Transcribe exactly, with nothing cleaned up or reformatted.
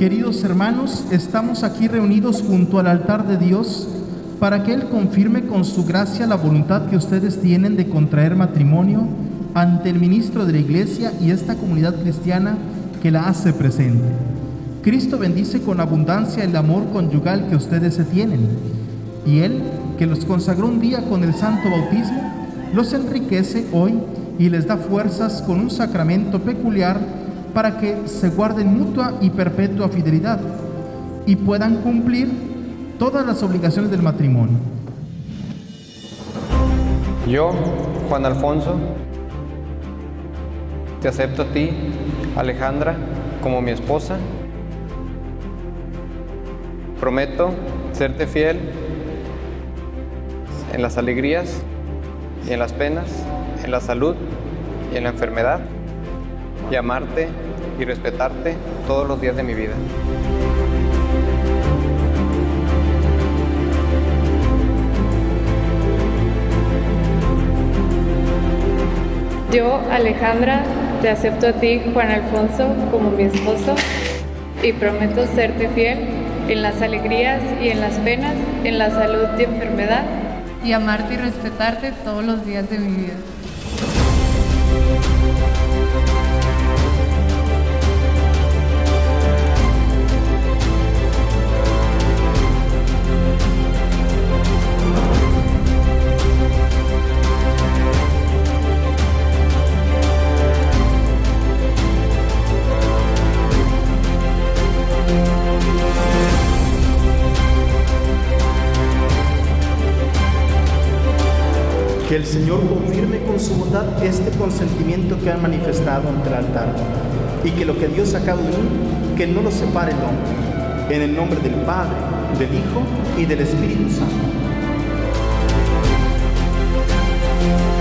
Queridos hermanos, estamos aquí reunidos junto al altar de Dios para que Él confirme con su gracia la voluntad que ustedes tienen de contraer matrimonio ante el ministro de la Iglesia y esta comunidad cristiana que la hace presente. Cristo bendice con abundancia el amor conyugal que ustedes se tienen, y Él, que los consagró un día con el santo bautismo, los enriquece hoy y les da fuerzas con un sacramento peculiar para que se guarden mutua y perpetua fidelidad y puedan cumplir todas las obligaciones del matrimonio. Yo, Juan Alfonso, te acepto a ti, Alejandra, como mi esposa. Prometo serte fiel en las alegrías y en las penas, en la salud y en la enfermedad, y amarte y respetarte todos los días de mi vida. Yo, Alejandra, te acepto a ti, Juan Alfonso, como mi esposo, y prometo serte fiel en las alegrías y en las penas, en la salud y enfermedad, y amarte y respetarte todos los días de mi vida. Que el Señor confirme con su bondad este consentimiento que han manifestado ante el altar, y que lo que Dios ha sacado de uno, que no lo separe el hombre. En el nombre del Padre, del Hijo y del Espíritu Santo.